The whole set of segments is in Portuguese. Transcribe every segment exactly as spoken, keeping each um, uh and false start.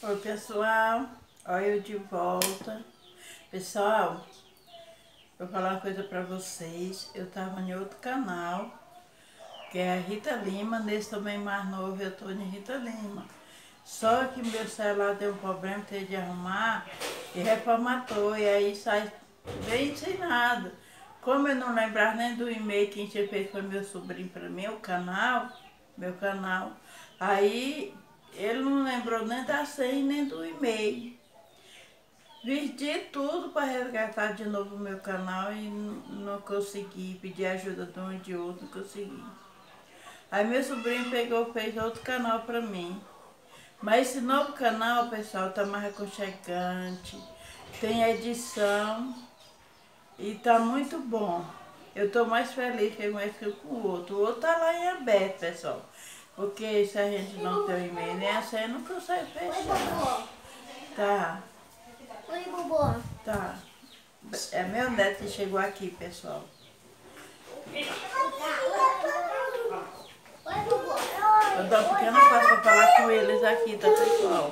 Oi pessoal, olha eu de volta. Pessoal, vou falar uma coisa pra vocês. Eu tava em outro canal, que é a Rita Lima. Nesse também mais novo eu tô em Rita Lima. Só que meu celular deu um problema, teve de arrumar e reformatou. E aí sai bem sem nada. Como eu não lembrava nem do e-mail que tinha feito foi meu sobrinho pra mim, o canal, meu canal. Aí ele não lembrou nem da senha nem do e-mail. Pedi tudo para resgatar de novo o meu canal e não consegui. Pedi ajuda de um e de outro, não consegui. Aí meu sobrinho pegou, fez outro canal para mim. Mas esse novo canal, pessoal, tá mais aconchegante, tem edição e tá muito bom. Eu tô mais feliz que mais que com o outro. O outro tá lá em aberto, pessoal. Porque se a gente não tem o e-mail nem a senha, não consegue fechar. Tá. Oi, Bobô. Tá. É meu neto que chegou aqui, pessoal. Oi, Bobô. Eu dou uma pequena pausa para falar com eles aqui, tá, pessoal?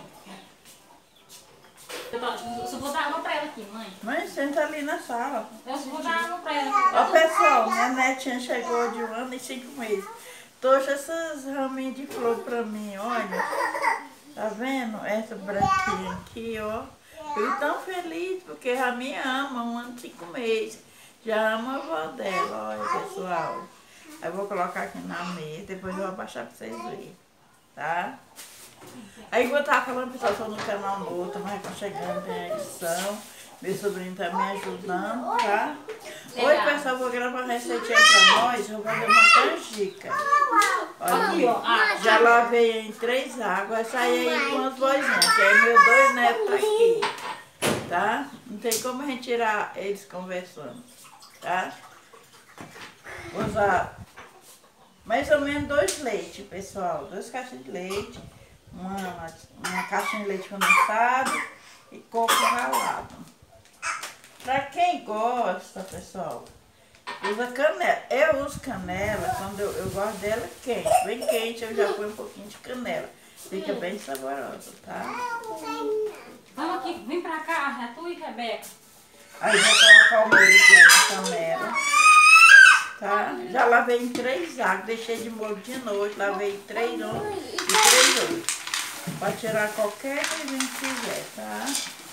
Eu só vou dar água pra ela aqui, mãe. Mãe, senta ali na sala. Eu só vou dar água pra ela. Ó, pessoal, minha netinha chegou de um ano e cinco meses. Trouxe essas raminhas de flor pra mim, olha. Tá vendo? Essa branquinha aqui, ó. Eu tão feliz porque a minha ama um ano e cinco meses. Já ama a avó dela, olha, pessoal. Aí eu vou colocar aqui na mesa, depois eu vou abaixar pra vocês verem, tá? Aí eu tava falando, pessoal, estou no canal novo, tô mais chegando, tem a edição. Meu sobrinho tá me ajudando, tá? Hoje, pessoal, eu vou gravar uma receitinha pra nós, eu vou fazer uma canjica. Olha aqui, já lavei em três águas, vai sair aí com as vozinhas, que aí meus dois netos tá aqui, tá? Não tem como a gente tirar eles conversando, tá? Vou usar mais ou menos dois leites, pessoal, duas caixas de leite, uma, uma caixa de leite condensado e coco ralado. Pra quem gosta, pessoal, usa canela. Eu uso canela quando eu, eu gosto dela quente. Bem quente, eu já ponho um pouquinho de canela. Fica bem saborosa, tá? Vamos aqui, vem pra cá, é tu e Rebeca. Aí vou colocar o molho aqui na panela. Tá? Já lavei em três águas, deixei de molho de noite, lavei três ontem e três hoje. Pode tirar qualquer coisa que quiser, tá?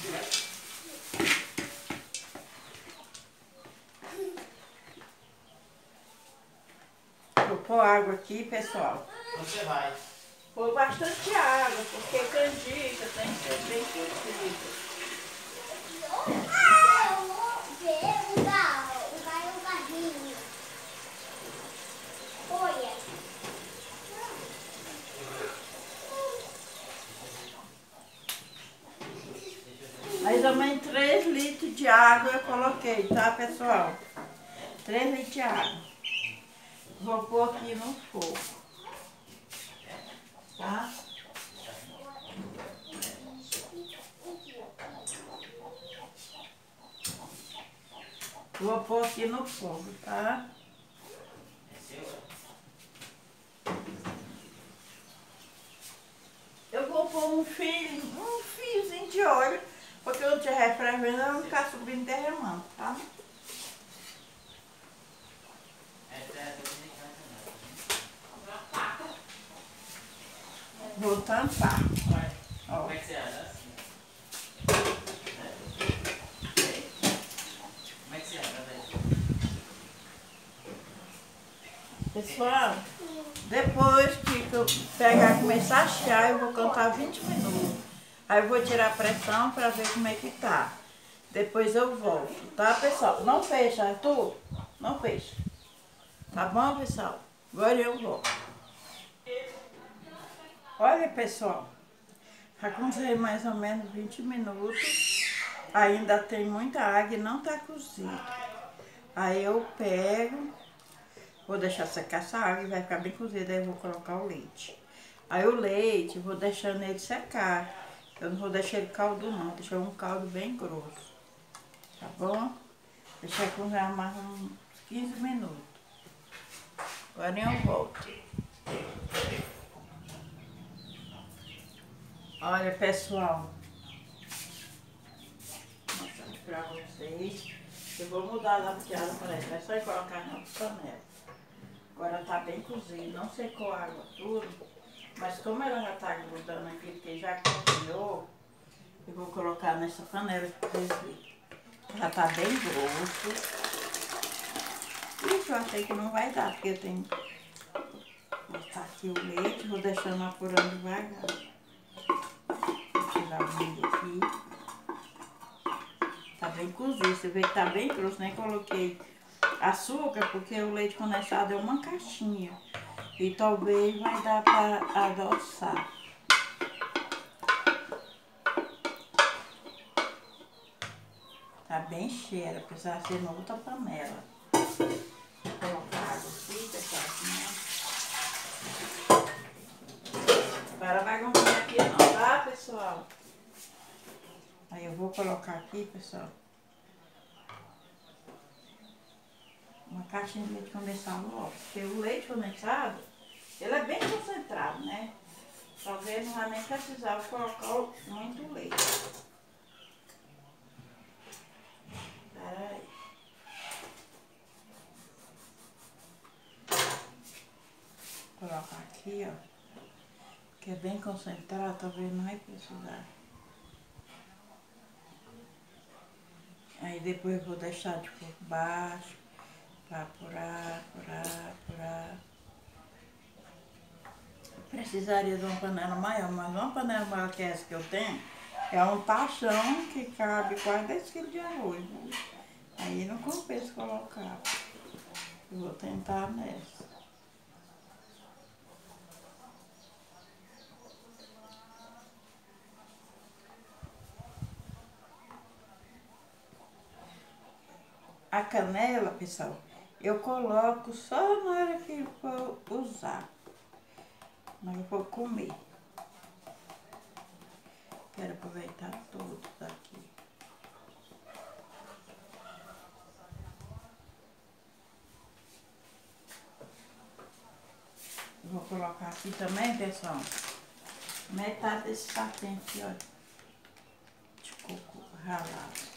Vou pôr água aqui, pessoal. Você vai. Pôr bastante água, porque canjica tem que ser bem cozida. Mais ou menos três litros de água eu coloquei, tá, pessoal? três litros de água. Vou pôr aqui no fogo, tá? Vou pôr aqui no fogo, tá? Eu vou pôr um fio, um fiozinho de óleo, porque eu te refresco, ela não ficar subindo derramando, tá? Vou tampar. Ó. Como é que você anda? Como é que você anda, velho? Pessoal, depois que eu pegar e começar a chiar, eu vou contar vinte minutos. Aí eu vou tirar a pressão para ver como é que tá. Depois eu volto, tá, pessoal? Não fecha, Arthur? Não fecha. Tá bom, pessoal? Agora eu volto. Olha, pessoal, já cozinhei mais ou menos vinte minutos. Ainda tem muita água e não tá cozido. Aí eu pego, vou deixar secar essa água e vai ficar bem cozida. Aí eu vou colocar o leite. Aí o leite, vou deixando ele secar. Eu não vou deixar ele caldo não, vou deixar um caldo bem grosso. Tá bom? Deixar cozinhar mais uns quinze minutos. Agora eu volto. Ó, Olha, pessoal, vou mostrar pra vocês. Eu vou mudar a piada para ela, é só ir colocar na panela. Agora tá bem cozido, não secou a água tudo, mas como ela já tá grudando aqui, porque já cozinhou, eu vou colocar nessa panela pra vocês verem. Já tá bem grosso. Isso eu achei que não vai dar, porque eu tenho que botar aqui o leite, vou deixando apurando devagar. Vou tirar o milho aqui. Tá bem cozido, você vê que tá bem grosso, nem coloquei açúcar, porque o leite condensado é uma caixinha. E talvez vai dar para adoçar. Tá bem cheia, precisa ser na outra panela. Vou colocar água aqui, pessoal. Agora vai comer aqui, não tá, pessoal? Aí eu vou colocar aqui, pessoal, uma caixinha de leite condensado logo. Porque o leite condensado, ele é bem concentrado, né? Talvez não vai nem precisar colocar muito leite. Pera aí. Vou colocar aqui, ó. Que é bem concentrado, talvez não vai precisar. Aí depois eu vou deixar de por baixo, para apurar, apurar, apurar. Precisaria de uma panela maior, mas uma panela maior que essa que eu tenho, é um tachão que cabe quase dez quilos de arroz. Né? Aí não compensa colocar. Eu vou tentar nessa. A canela, pessoal, eu coloco só na hora que for usar. Não eu vou comer. Quero aproveitar tudo daqui. Vou colocar aqui também, pessoal, metade desse saquinho aqui, ó, de coco ralado.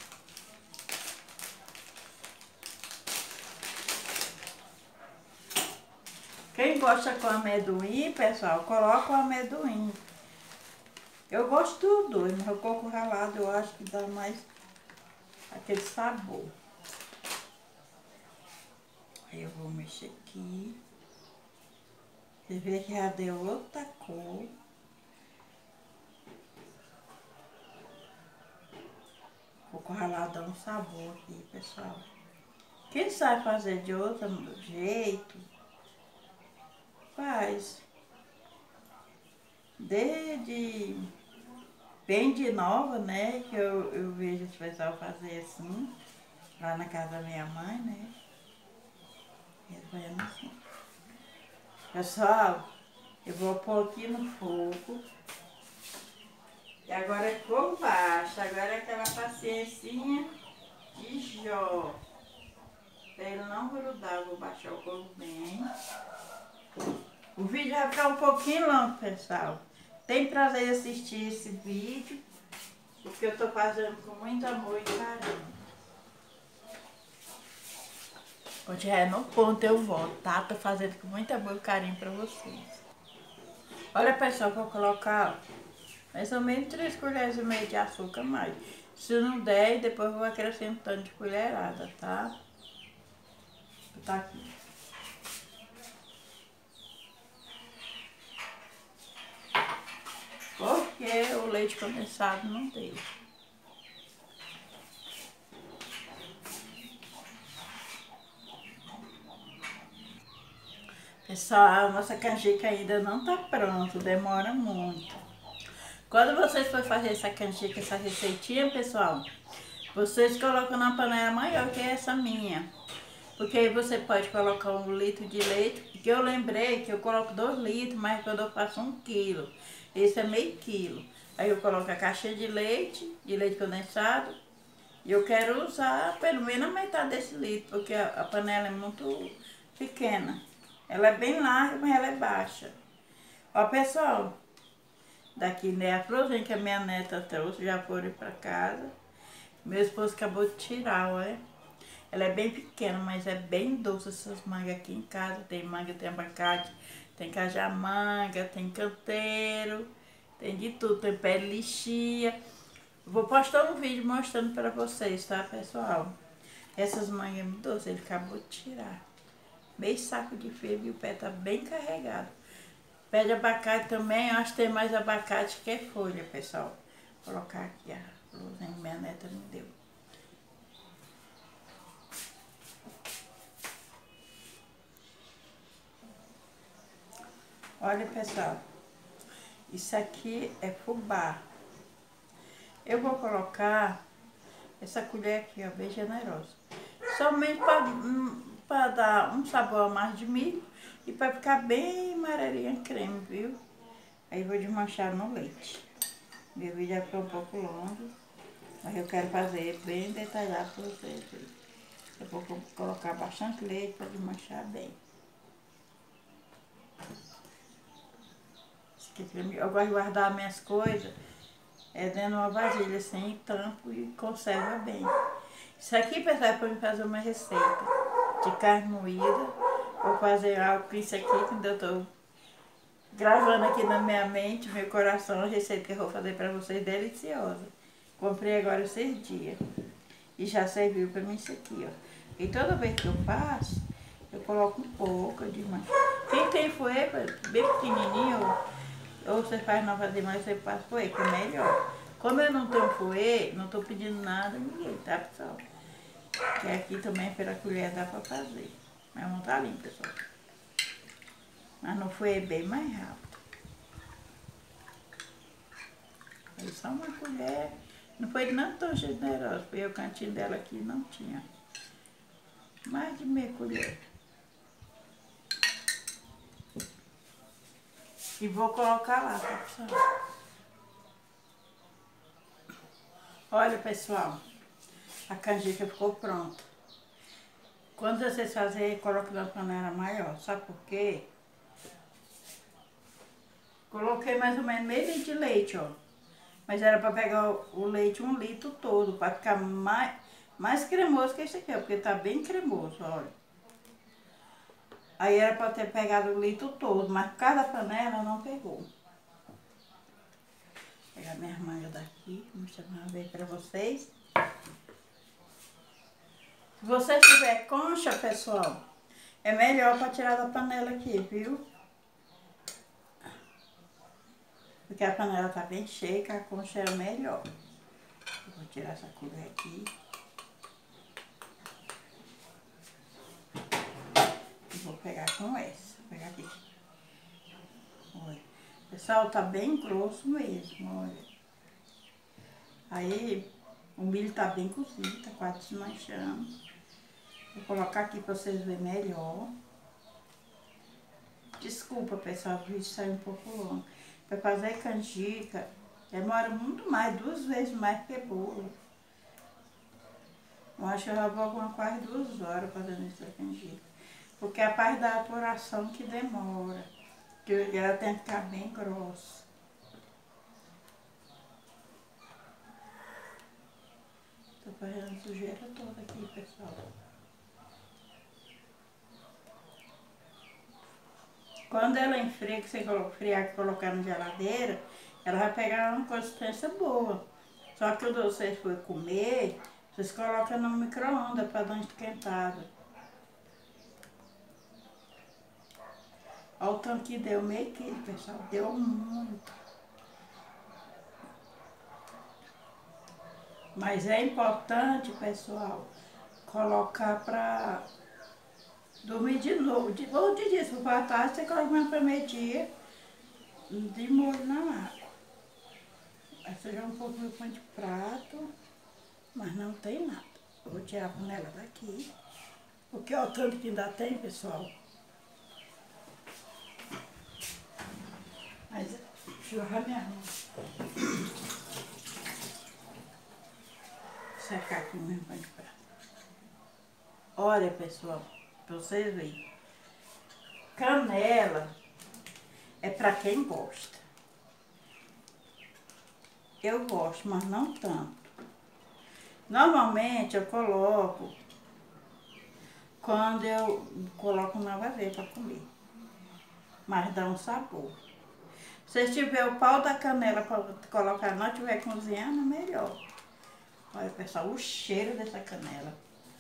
Quem gosta com amendoim, pessoal, coloca o amendoim. Eu gosto dos dois, mas o coco ralado eu acho que dá mais aquele sabor. Aí eu vou mexer aqui. Você vê que já deu outra cor. O coco ralado dá um sabor aqui, pessoal. Quem sabe fazer de outro jeito, faz. Desde bem de nova, né, que eu, eu vejo os pessoal fazer assim, lá na casa da minha mãe, né, eles fazem assim. Pessoal, eu vou pôr aqui no fogo, e agora é fogo baixo, agora é aquela paciência de Jó, pra ele não grudar, eu vou baixar o fogo bem. O vídeo vai ficar um pouquinho longo, pessoal. Tem prazer em assistir esse vídeo, porque eu tô fazendo com muito amor e carinho. Quando estiver no ponto eu volto, tá? Tô fazendo com muito amor e carinho pra vocês. Olha, pessoal, vou colocar mais ou menos três colheres e meia de açúcar a mais. Se não der, depois eu vou acrescentando de colherada, tá? Tá aqui. Porque o leite condensado não deixa. Pessoal, a nossa canjica ainda não tá pronta, demora muito. Quando vocês forem fazer essa canjica, essa receitinha, pessoal, vocês colocam na panela maior que essa minha. Porque aí você pode colocar um litro de leite, porque eu lembrei que eu coloco dois litros, mas quando eu faço um quilo, esse é meio quilo. Aí eu coloco a caixa de leite, de leite condensado, e eu quero usar pelo menos a metade desse litro, porque a, a panela é muito pequena. Ela é bem larga, mas ela é baixa. Ó, pessoal, Daqui, né? A florzinha que a minha neta trouxe, já foram para casa. Meu esposo acabou de tirar, olha. Ela é bem pequena, mas é bem doce essas mangas aqui em casa. Tem manga, tem abacate, tem cajamanga, tem canteiro, tem de tudo, tem pé de lixia. Vou postar um vídeo mostrando para vocês, tá, pessoal? Essas mangas é muito doces, ele acabou de tirar. Meio saco de fibra e o pé tá bem carregado. Pé de abacate também, eu acho que tem mais abacate que folha, pessoal. Vou colocar aqui a blusinha que minha neta me deu. Olha, pessoal, isso aqui é fubá. Eu vou colocar essa colher aqui, ó, bem generosa. Somente para dar um sabor a mais de milho e para ficar bem amarelinha creme, viu? Aí vou desmanchar no leite. Meu vídeo já ficou um pouco longo, mas eu quero fazer bem detalhado para vocês. Eu vou colocar bastante leite para desmanchar bem. Eu gosto de guardar minhas coisas é dentro de uma vasilha assim, tampo e conserva bem. Isso aqui, pessoal, é para mim fazer uma receita de carne moída. Vou fazer algo com isso aqui que eu estou gravando aqui na minha mente, meu coração, a receita que eu vou fazer para vocês, deliciosa. Comprei agora esses dias e já serviu para mim isso aqui, ó. E toda vez que eu faço, eu coloco um pouco de mancha. Quem tem fouet bem pequenininho, ou você faz não fazer mais, você faz fouet, que é melhor. Como eu não tenho fouet, não estou pedindo nada a ninguém, tá, pessoal? Que aqui também pela colher dá para fazer. Mas não tá limpo, pessoal. Mas no fouet é bem mais rápido. Aí só uma colher. Não foi não tão generosa, porque o cantinho dela aqui não tinha. Mais de meia colher. E vou colocar lá, tá, pessoal? Olha, pessoal, a canjica ficou pronta. Quando vocês fazerem, coloque na panela maior. Sabe por quê? Coloquei mais ou menos meio litro de leite, ó. Mas era para pegar o leite um litro todo, para ficar mais, mais cremoso que esse aqui, ó, porque tá bem cremoso, olha. Aí era para ter pegado o litro todo, mas por causa da panela não pegou. Vou pegar minhas mangas daqui, mostrar uma vez para vocês. Se você tiver concha, pessoal, é melhor para tirar da panela aqui, viu? Porque a panela tá bem cheia, a concha é melhor. Eu vou tirar essa colher aqui. E vou pegar com essa. Vou pegar aqui. Olha. Pessoal, tá bem grosso mesmo, olha. Aí, o milho tá bem cozido, tá quase desmanchando. Vou colocar aqui para vocês verem melhor. Desculpa, pessoal, o vídeo saiu um pouco longo. Para fazer canjica, demora muito mais, duas vezes mais que bolo. Eu acho que eu já vou com quase duas horas fazendo essa canjica. Porque é a parte da apuração que demora. Que ela tem que ficar bem grossa. Estou fazendo sujeira toda aqui, pessoal. Quando ela enfria, que você friar e colocar na geladeira, ela vai pegar uma consistência boa. Só que quando vocês forem comer, vocês colocam no micro-ondas para dar uma esquentada. Olha o tanto que deu, meio quilo, pessoal. Deu muito. Mas é importante, pessoal, colocar para dormir de novo. De, ou de dia, se for à tarde, você coloca mais para meio-dia de molho na água. Aí você joga um pouco no pão de prato, mas não tem nada. Eu vou tirar a panela daqui, porque olha o tanto que ainda tem, pessoal. Mas deixa eu agarrar minha mão. Secar aqui o meu pão de prato. Olha, pessoal, pra vocês verem. Canela é pra quem gosta. eu gosto, mas não tanto. Normalmente eu coloco quando eu coloco na vasilha para comer. Mas dá um sabor. Se tiver o pau da canela para colocar, não estiver cozinhando, melhor. Olha, pessoal, o cheiro dessa canela.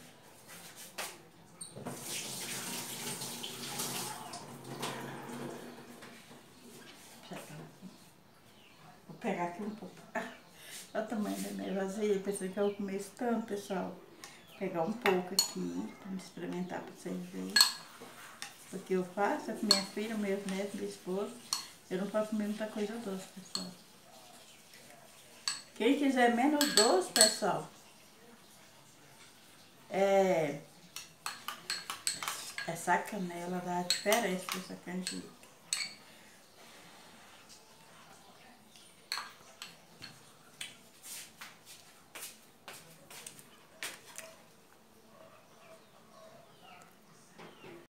Vou pegar aqui um pouco. Olha o tamanho da minha vasilha. Pensei que eu ia comer isso tanto, pessoal. Vou pegar um pouco aqui para me experimentar para vocês verem. O que eu faço é com minha filha, meus netos, meu esposo. Eu não posso comer muita coisa doce, pessoal. Quem quiser menos doce, pessoal, é... essa canela dá a diferença dessa canjica.